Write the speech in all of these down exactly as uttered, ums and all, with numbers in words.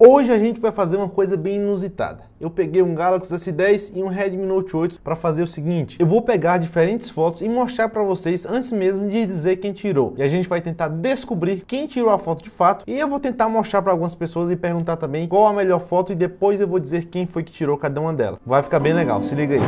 Hoje a gente vai fazer uma coisa bem inusitada. Eu peguei um Galaxy S dez e um Redmi Note oito para fazer o seguinte. Eu vou pegar diferentes fotos e mostrar para vocês antes mesmo de dizer quem tirou. E a gente vai tentar descobrir quem tirou a foto de fato. E eu vou tentar mostrar para algumas pessoas e perguntar também qual a melhor foto. E depois eu vou dizer quem foi que tirou cada uma delas. Vai ficar bem legal, se liga aí.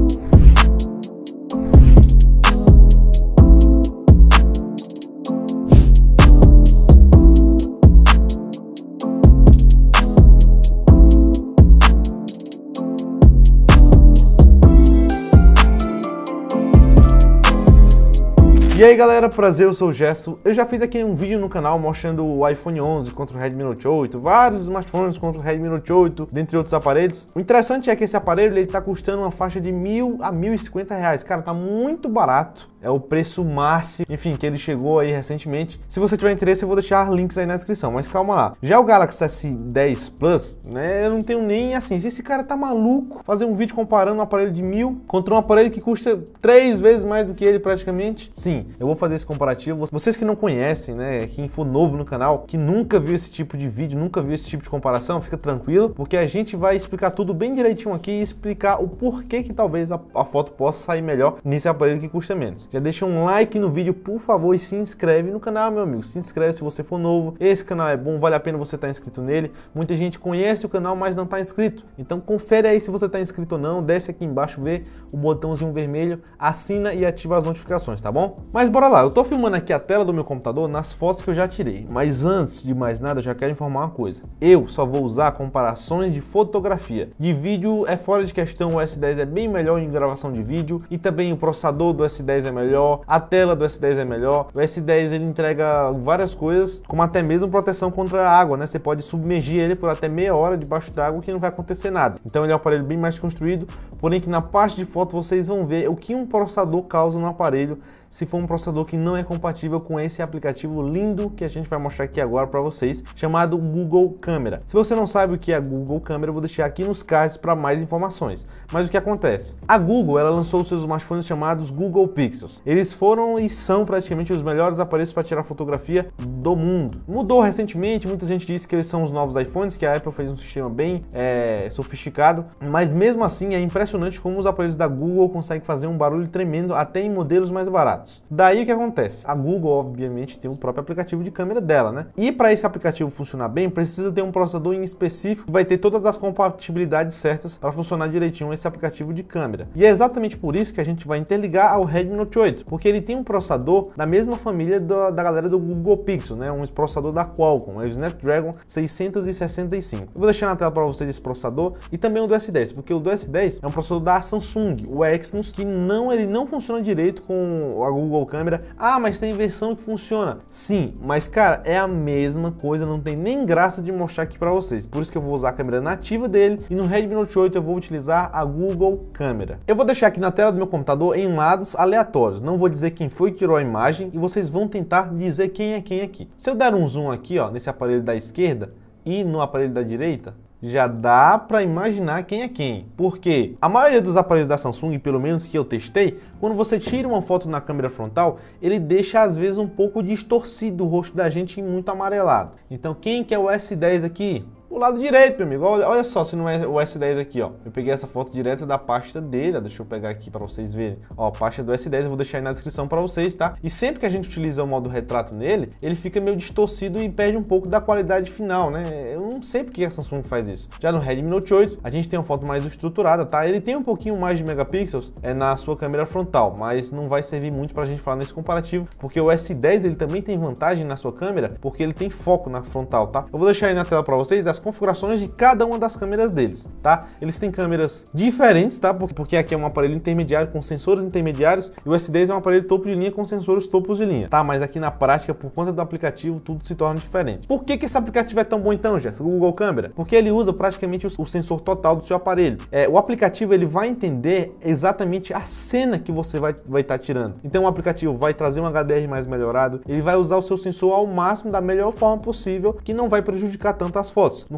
E aí galera, prazer, eu sou o Gesso. Eu já fiz aqui um vídeo no canal mostrando o iPhone onze contra o Redmi Note oito, vários smartphones contra o Redmi Note oito, dentre outros aparelhos. O interessante é que esse aparelho ele tá custando uma faixa de mil a mil e cinquenta reais. Cara, tá muito barato. É o preço máximo, enfim, que ele chegou aí recentemente. Se você tiver interesse, eu vou deixar links aí na descrição, mas calma lá. Já o Galaxy S dez Plus, né, eu não tenho nem assim, se esse cara tá maluco fazer um vídeo comparando um aparelho de mil contra um aparelho que custa três vezes mais do que ele praticamente. Sim, eu vou fazer esse comparativo. Vocês que não conhecem, né, quem for novo no canal, que nunca viu esse tipo de vídeo, nunca viu esse tipo de comparação, fica tranquilo, porque a gente vai explicar tudo bem direitinho aqui e explicar o porquê que talvez a, a foto possa sair melhor nesse aparelho que custa menos. Já deixa um like no vídeo, por favor, e se inscreve no canal, meu amigo. Se inscreve se você for novo. Esse canal é bom, vale a pena você estar inscrito nele. Muita gente conhece o canal, mas não está inscrito. Então confere aí se você está inscrito ou não. Desce aqui embaixo, vê o botãozinho vermelho, assina e ativa as notificações, tá bom? Mas bora lá, eu tô filmando aqui a tela do meu computador nas fotos que eu já tirei. Mas antes de mais nada, eu já quero informar uma coisa. Eu só vou usar comparações de fotografia. De vídeo é fora de questão, o S dez é bem melhor em gravação de vídeo. E também o processador do S dez é melhor. A tela do S dez é melhor. O S dez ele entrega várias coisas, como até mesmo proteção contra a água, né? Você pode submergir ele por até meia hora debaixo d'água que não vai acontecer nada. Então ele é um aparelho bem mais construído, porém que na parte de foto vocês vão ver o que um processador causa no aparelho, se for um processador que não é compatível com esse aplicativo lindo que a gente vai mostrar aqui agora para vocês, chamado Google Câmera. Se você não sabe o que é Google Câmera, eu vou deixar aqui nos cards para mais informações. Mas o que acontece? A Google, ela lançou os seus smartphones chamados Google Pixels. Eles foram e são praticamente os melhores aparelhos para tirar fotografia do mundo. Mudou recentemente, muita gente disse que eles são os novos iPhones, que a Apple fez um sistema bem é, sofisticado, mas mesmo assim é impressionante como os aparelhos da Google conseguem fazer um barulho tremendo até em modelos mais baratos. Daí o que acontece? A Google, obviamente, tem o próprio aplicativo de câmera dela, né? E para esse aplicativo funcionar bem, precisa ter um processador em específico que vai ter todas as compatibilidades certas para funcionar direitinho esse aplicativo de câmera. E é exatamente por isso que a gente vai interligar ao Redmi Note oito, porque ele tem um processador da mesma família do, da galera do Google Pixel, né? Um processador da Qualcomm, é o Snapdragon seiscentos e sessenta e cinco. Eu vou deixar na tela para vocês esse processador e também o do S dez, porque o do S dez é um processador da Samsung, o Exynos, que não, ele não funciona direito com a Google Câmera. Ah, mas tem versão que funciona. Sim, mas cara, é a mesma coisa, não tem nem graça de mostrar aqui para vocês. Por isso que eu vou usar a câmera nativa dele e no Redmi Note oito eu vou utilizar a Google Câmera. Eu vou deixar aqui na tela do meu computador em lados aleatórios. Não vou dizer quem foi que tirou a imagem e vocês vão tentar dizer quem é quem aqui. Se eu der um zoom aqui, ó, nesse aparelho da esquerda e no aparelho da direita, já dá para imaginar quem é quem. Porque a maioria dos aparelhos da Samsung, pelo menos que eu testei, quando você tira uma foto na câmera frontal, ele deixa às vezes um pouco distorcido o rosto da gente e muito amarelado. Então quem que é o S dez aqui? O lado direito, meu amigo. Olha, olha só, se não é o S dez aqui, ó. Eu peguei essa foto direto da pasta dele. Deixa eu pegar aqui para vocês verem. Ó, a pasta do S dez, eu vou deixar aí na descrição para vocês, tá? E sempre que a gente utiliza o modo retrato nele, ele fica meio distorcido e perde um pouco da qualidade final, né? Eu não sei porque a Samsung faz isso. Já no Redmi Note oito, a gente tem uma foto mais estruturada, tá? Ele tem um pouquinho mais de megapixels é, na sua câmera frontal, mas não vai servir muito pra gente falar nesse comparativo, porque o S dez, ele também tem vantagem na sua câmera, porque ele tem foco na frontal, tá? Eu vou deixar aí na tela para vocês as configurações de cada uma das câmeras deles, tá? Eles têm câmeras diferentes, tá? Porque aqui é um aparelho intermediário com sensores intermediários e o S dez é um aparelho topo de linha com sensores topos de linha, tá? Mas aqui na prática, por conta do aplicativo, tudo se torna diferente. Por que que esse aplicativo é tão bom então, Jess? O Google Câmera? Porque ele usa praticamente o sensor total do seu aparelho. É, o aplicativo, ele vai entender exatamente a cena que você vai vai estar tirando. Então o aplicativo vai trazer um H D R mais melhorado, ele vai usar o seu sensor ao máximo da melhor forma possível, que não vai prejudicar tanto as fotos. No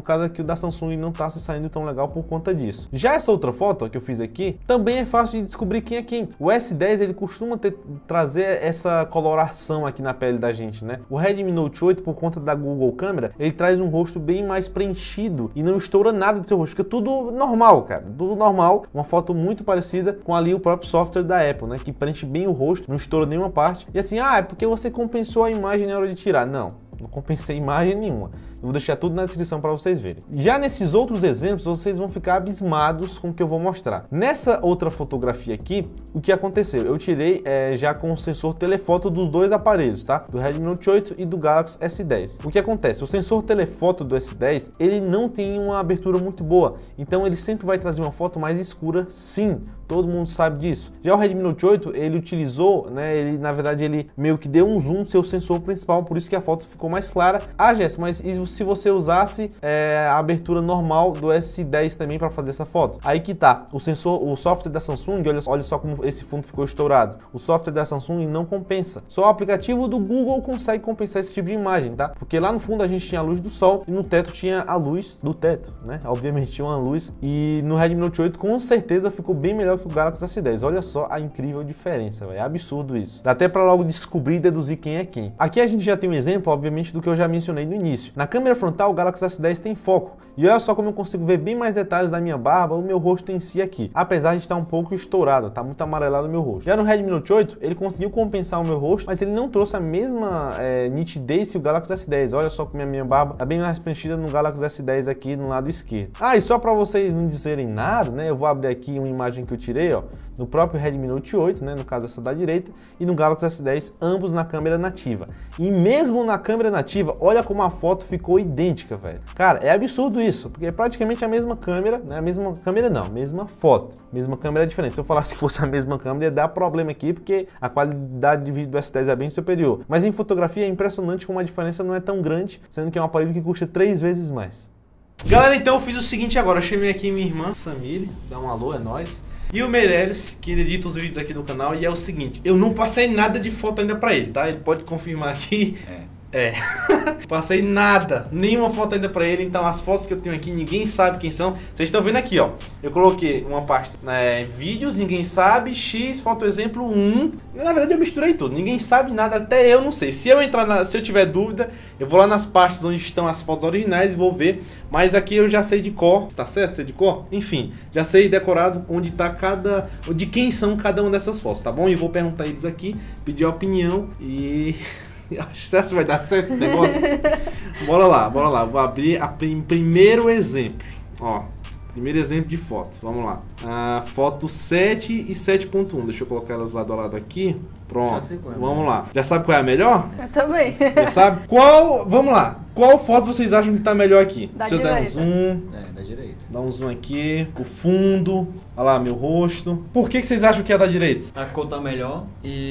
no caso aqui o da Samsung não tá se saindo tão legal por conta disso. Já essa outra foto ó, que eu fiz aqui, também é fácil de descobrir quem é quem. O S dez ele costuma ter, trazer essa coloração aqui na pele da gente, né? O Redmi Note oito, por conta da Google Câmera, ele traz um rosto bem mais preenchido e não estoura nada do seu rosto, fica tudo normal, cara, tudo normal. Uma foto muito parecida com ali o próprio software da Apple, né? Que preenche bem o rosto, não estoura nenhuma parte. E assim, ah, é porque você compensou a imagem na hora de tirar. Não, não compensei imagem nenhuma. Eu vou deixar tudo na descrição para vocês verem. Já nesses outros exemplos, vocês vão ficar abismados com o que eu vou mostrar. Nessa outra fotografia aqui, o que aconteceu? Eu tirei é, já com o sensor telefoto dos dois aparelhos, tá? Do Redmi Note oito e do Galaxy S dez. O que acontece? O sensor telefoto do S dez, ele não tem uma abertura muito boa, então ele sempre vai trazer uma foto mais escura, sim. Todo mundo sabe disso. Já o Redmi Note oito, ele utilizou, né, ele na verdade ele meio que deu um zoom no seu sensor principal, por isso que a foto ficou mais clara. Ah, Jess, mas e se você usasse é, a abertura normal do S dez também para fazer essa foto? Aí que tá, o sensor, o software da Samsung, olha, olha só como esse fundo ficou estourado. O software da Samsung não compensa. Só o aplicativo do Google consegue compensar esse tipo de imagem, tá? Porque lá no fundo a gente tinha a luz do sol e no teto tinha a luz do teto, né? Obviamente tinha uma luz, e no Redmi Note oito com certeza ficou bem melhor que o Galaxy S dez. Olha só a incrível diferença, véio. É absurdo isso. Dá até para logo descobrir e deduzir quem é quem. Aqui a gente já tem um exemplo, obviamente, do que eu já mencionei no início. Na câmera frontal, o Galaxy S dez tem foco. E olha só como eu consigo ver bem mais detalhes da minha barba, o meu rosto em si aqui. Apesar de estar um pouco estourado, tá muito amarelado o meu rosto. Já no Redmi Note oito, ele conseguiu compensar o meu rosto, mas ele não trouxe a mesma é, nitidez que o Galaxy S dez. Olha só como a minha barba tá bem mais preenchida no Galaxy S dez aqui no lado esquerdo. Ah, e só para vocês não dizerem nada, né? Eu vou abrir aqui uma imagem que eu tirei, ó, no próprio Redmi Note oito, né, no caso essa da direita, e no Galaxy S dez, ambos na câmera nativa. E mesmo na câmera nativa, olha como a foto ficou idêntica, velho. Cara, é absurdo isso, porque é praticamente a mesma câmera, né, a mesma câmera não, mesma foto, mesma câmera é diferente. Se eu falasse que fosse a mesma câmera, ia dar problema aqui, porque a qualidade de vídeo do S dez é bem superior. Mas em fotografia é impressionante como a diferença não é tão grande, sendo que é um aparelho que custa três vezes mais. Galera, então eu fiz o seguinte agora, eu chamei aqui minha irmã, Samile, dá um alô, é nóis. E o Meirelles, que edita os vídeos aqui do canal, e é o seguinte, eu não passei nada de foto ainda pra ele, tá? Ele pode confirmar aqui. É. É. Passei nada, nenhuma foto ainda pra ele, então as fotos que eu tenho aqui, ninguém sabe quem são. Vocês estão vendo aqui, ó, eu coloquei uma parte, né, vídeos, ninguém sabe, X, foto exemplo um. Na verdade eu misturei tudo, ninguém sabe nada, até eu não sei. Se eu entrar na, se eu tiver dúvida, eu vou lá nas pastas onde estão as fotos originais e vou ver. Mas aqui eu já sei de cor, tá certo? Sei de cor? Enfim, já sei decorado onde tá cada, de quem são cada uma dessas fotos, tá bom? E vou perguntar a eles aqui, pedir a opinião e... Acho que se vai dar certo esse negócio. Bora lá, bora lá. Vou abrir a prim primeiro exemplo. Ó, primeiro exemplo de foto. Vamos lá. A foto sete e sete ponto um. Deixa eu colocar elas lado a lado aqui. Pronto. É vamos lá. Já sabe qual é a melhor? Eu também. Já sabe? Qual? Vamos lá. Qual foto vocês acham que tá melhor aqui? Da Se eu direita. der um zoom. É, da direita. Dá um zoom aqui. O fundo. Olha lá, meu rosto. Por que que vocês acham que é da direita? A cor tá melhor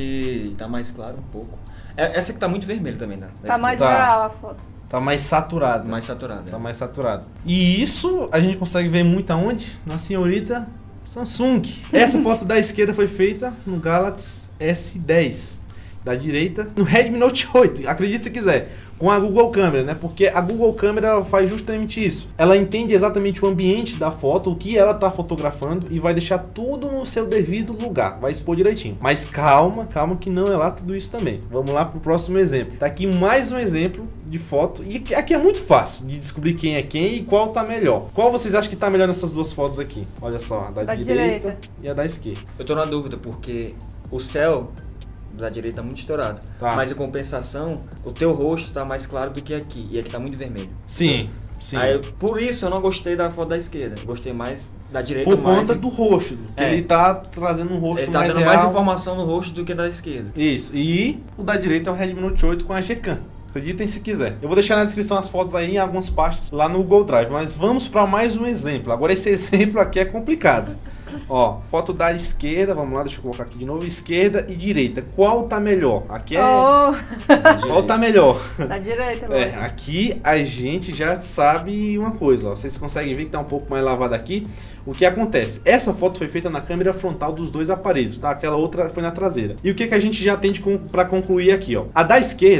e tá mais claro um pouco. Essa que tá muito vermelha também, né? Tá mais Tá. real a foto. Tá mais saturado. Mais saturada. Tá é. mais saturado. E isso a gente consegue ver muito aonde? Na senhorita Samsung. Essa foto da esquerda foi feita no Galaxy S dez. Da direita no Redmi Note oito. Acredite se quiser. Com a Google Câmera, né? Porque a Google Câmera ela faz justamente isso. Ela entende exatamente o ambiente da foto, o que ela tá fotografando e vai deixar tudo no seu devido lugar. Vai expor direitinho. Mas calma, calma que não é lá tudo isso também. Vamos lá pro próximo exemplo. Tá aqui mais um exemplo de foto. E aqui é muito fácil de descobrir quem é quem e qual tá melhor. Qual vocês acham que tá melhor nessas duas fotos aqui? Olha só, a da, Da direita, direita e a da esquerda. Eu tô na dúvida porque o céu da direita tá muito estourado. Tá. Mas em compensação, o teu rosto tá mais claro do que aqui. E aqui tá muito vermelho. Sim, sim. Aí, eu- por isso eu não gostei da foto da esquerda. Eu gostei mais da direita. Por mais, conta do rosto. Que É. ele tá trazendo um rosto Ele tá mais dando real. mais informação no rosto do que da esquerda. Isso. E o da direita é o Redmi Note oito com a Gcam. Acreditem se quiser. Eu vou deixar na descrição as fotos aí em algumas pastas lá no Google Drive. Mas vamos para mais um exemplo. Agora esse exemplo aqui é complicado. Ó, foto da esquerda, vamos lá, deixa eu colocar aqui de novo. Esquerda e direita. Qual tá melhor? Aqui é... Oh, Qual tá melhor? da direita, É, lógico. aqui a gente já sabe uma coisa, ó. Vocês conseguem ver que tá um pouco mais lavado aqui. O que acontece? Essa foto foi feita na câmera frontal dos dois aparelhos, tá? Aquela outra foi na traseira. E o que que a gente já tem de con- pra concluir aqui, ó? A da esquerda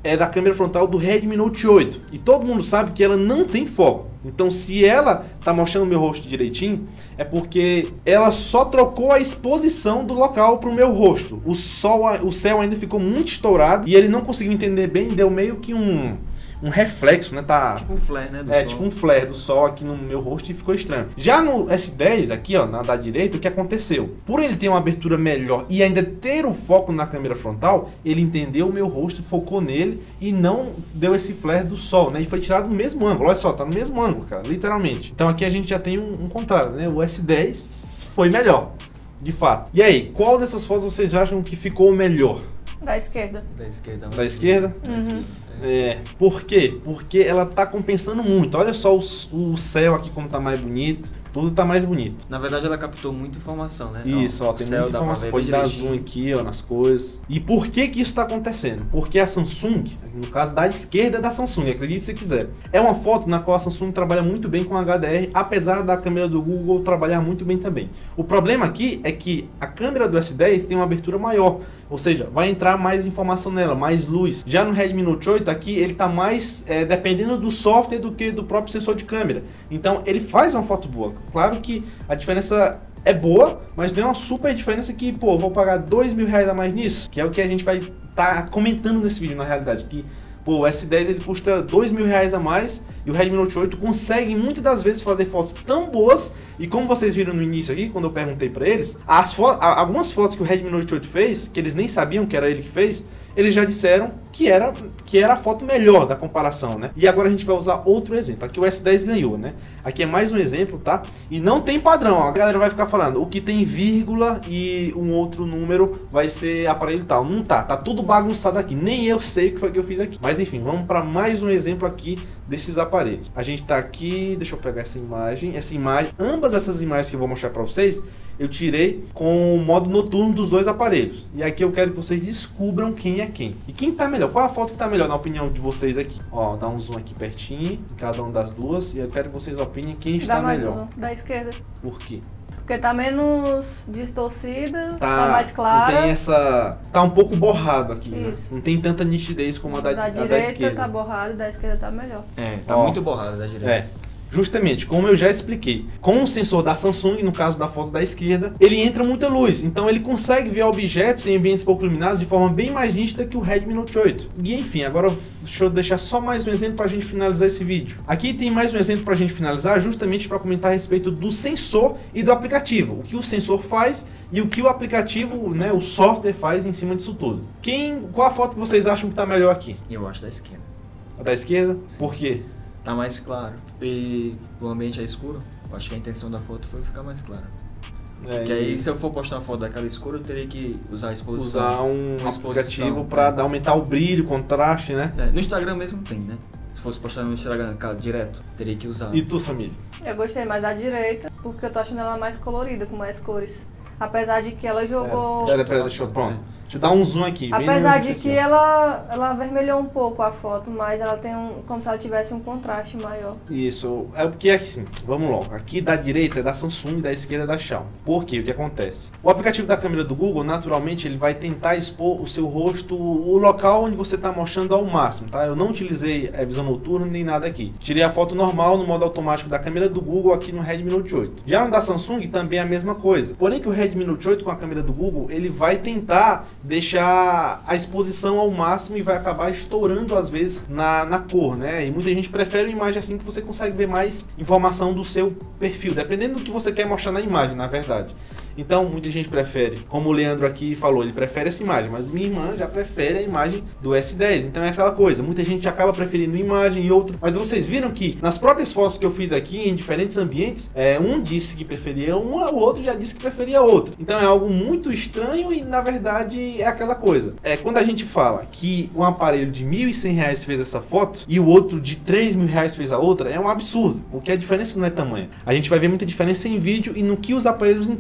é da câmera frontal do Redmi Note oito. E todo mundo sabe que ela não tem foco. Então, se ela tá mostrando o meu rosto direitinho, é porque ela só trocou a exposição do local pro meu rosto. O sol, o céu ainda ficou muito estourado e ele não conseguiu entender bem, deu meio que um... um reflexo, né? Tá, tipo um flare, né? Do é, sol. tipo um flare do sol aqui no meu rosto e ficou estranho. Já no S dez, aqui, ó, na da direita, o que aconteceu? Por ele ter uma abertura melhor e ainda ter o foco na câmera frontal, ele entendeu o meu rosto, focou nele e não deu esse flare do sol, né? E foi tirado no mesmo ângulo. Olha só, tá no mesmo ângulo, cara, literalmente. Então aqui a gente já tem um, um contrário, né? O S dez foi melhor, de fato. E aí, qual dessas fotos vocês acham que ficou melhor? Da esquerda. Da esquerda. Da esquerda? Uhum. É, por quê? Porque ela tá compensando muito. Olha só o, o céu aqui como tá mais bonito. Tudo tá mais bonito. Na verdade ela captou muita informação, né? Isso, ó, tem muita informação. Pode dar zoom aqui, ó, nas coisas. E por que que isso tá acontecendo? Porque a Samsung, no caso da esquerda da Samsung, acredite se quiser, é uma foto na qual a Samsung trabalha muito bem com H D R, apesar da câmera do Google trabalhar muito bem também. O problema aqui é que a câmera do S dez tem uma abertura maior, ou seja, vai entrar mais informação nela, mais luz. Já no Redmi Note oito aqui, ele tá mais é, dependendo do software do que do próprio sensor de câmera. Então ele faz uma foto boa. Claro que a diferença é boa, mas não é uma super diferença que, pô, vou pagar dois mil reais a mais nisso, que é o que a gente vai estar tá comentando nesse vídeo, na realidade, que, pô, o S dez ele custa dois mil reais a mais e o Redmi Note oito consegue muitas das vezes fazer fotos tão boas, e como vocês viram no início aqui, quando eu perguntei pra eles, as fo algumas fotos que o Redmi Note oito fez, que eles nem sabiam que era ele que fez, eles já disseram que era, que era a foto melhor da comparação, né? E agora a gente vai usar outro exemplo. Aqui o S dez ganhou, né? Aqui é mais um exemplo, tá? E não tem padrão, ó. A galera vai ficar falando, o que tem vírgula e um outro número vai ser aparelho tal. Não tá, tá tudo bagunçado aqui. Nem eu sei o que foi que eu fiz aqui. Mas enfim, vamos para mais um exemplo aqui desses aparelhos. A gente tá aqui, deixa eu pegar essa imagem. Essa imagem, ambas essas imagens que eu vou mostrar para vocês, eu tirei com o modo noturno dos dois aparelhos. E aqui eu quero que vocês descubram quem é quem. E quem tá melhor? Qual a foto que tá melhor na opinião de vocês aqui? Ó, dá um zoom aqui pertinho, em cada uma das duas. E eu quero que vocês opinem quem está Dá mais melhor. um, da esquerda. Por quê? Porque tá menos distorcida, Tá, tá mais clara. Não tem essa... Tá um pouco borrado aqui, né? Isso. Não tem tanta nitidez como a da, da a direita da esquerda. tá borrado, da esquerda tá melhor. É, tá Ó, muito borrada da direita. É. Justamente, como eu já expliquei, com o sensor da Samsung, no caso da foto da esquerda, ele entra muita luz, então ele consegue ver objetos em ambientes pouco iluminados de forma bem mais nítida que o Redmi Note oito. E enfim, agora deixa eu deixar só mais um exemplo para a gente finalizar esse vídeo. Aqui tem mais um exemplo para a gente finalizar, justamente para comentar a respeito do sensor e do aplicativo. O que o sensor faz e o que o aplicativo, né, o software faz em cima disso tudo. Quem, qual a foto que vocês acham que está melhor aqui? Eu acho da esquerda. A da esquerda? Por quê? Tá mais claro. E o ambiente é escuro. Eu acho que a intenção da foto foi ficar mais clara. É, Porque aí, se eu for postar uma foto daquela escura, eu teria que usar a exposição. usar um uma aplicativo exposição, para é. aumentar o brilho, o contraste, né? É, no Instagram mesmo tem, né? Se fosse postar no Instagram cara, direto, teria que usar. E tu, Samir? Eu gostei mais da direita, porque eu tô achando ela mais colorida, com mais cores. Apesar de que ela jogou... Pera, pera, deixa eu... Pronto. Deixa eu dar um zoom aqui. bem Apesar no de aqui, que ó. ela, ela avermelhou um pouco a foto, mas ela tem um... como se ela tivesse um contraste maior. Isso, é porque aqui sim, vamos logo. Aqui da direita é da Samsung e da esquerda é da Xiaomi. Por quê? O que acontece? O aplicativo da câmera do Google, naturalmente, ele vai tentar expor o seu rosto, o local onde você está mostrando ao máximo, tá? Eu não utilizei a visão noturna nem nada aqui. Tirei a foto normal no modo automático da câmera do Google aqui no Redmi Note oito. Já no da Samsung também é a mesma coisa. Porém que o Redmi Note oito com a câmera do Google, ele vai tentar deixar a exposição ao máximo e vai acabar estourando às vezes na, na cor, né? E muita gente prefere uma imagem assim que você consegue ver mais informação do seu perfil, dependendo do que você quer mostrar na imagem, na verdade. Então, muita gente prefere, como o Leandro aqui falou, ele prefere essa imagem, mas minha irmã já prefere a imagem do S dez. Então é aquela coisa, muita gente acaba preferindo uma imagem e outra. Mas vocês viram que nas próprias fotos que eu fiz aqui, em diferentes ambientes, é, um disse que preferia uma, o outro já disse que preferia outra. Então é algo muito estranho e, na verdade, é aquela coisa. É, quando a gente fala que um aparelho de mil e cem reais fez essa foto e o outro de três mil reais fez a outra, é um absurdo, porque a diferença não é tamanha. A gente vai ver muita diferença em vídeo e no que os aparelhos entregam. É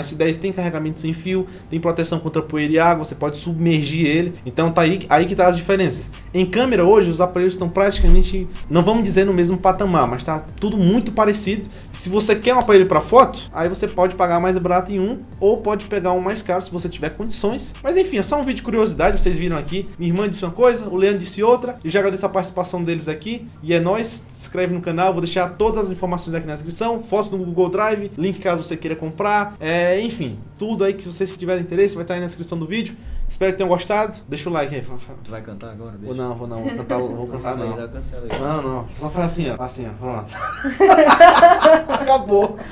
S dez tem carregamento sem fio, tem proteção contra poeira e água, você pode submergir ele. Então tá aí, aí que tá as diferenças. Em câmera hoje, os aparelhos estão praticamente, não vamos dizer no mesmo patamar, mas tá tudo muito parecido. Se você quer um aparelho para foto, aí você pode pagar mais barato em um, ou pode pegar um mais caro se você tiver condições. Mas enfim, é só um vídeo de curiosidade, vocês viram aqui. Minha irmã disse uma coisa, o Leandro disse outra. Eu já agradeço a participação deles aqui. E é nóis, se inscreve no canal, vou deixar todas as informações aqui na descrição, fotos no Google Drive, link caso você queira comprar, é, enfim, tudo aí que se vocês tiverem interesse vai estar aí na descrição do vídeo. Espero que tenham gostado. Deixa o like aí. Tu vai cantar agora? Deixa. Ou não, vou não, vou cantar, vou cantar não. Não, não. Não, não, só faz assim, ó, assim, ó, pronto. Acabou.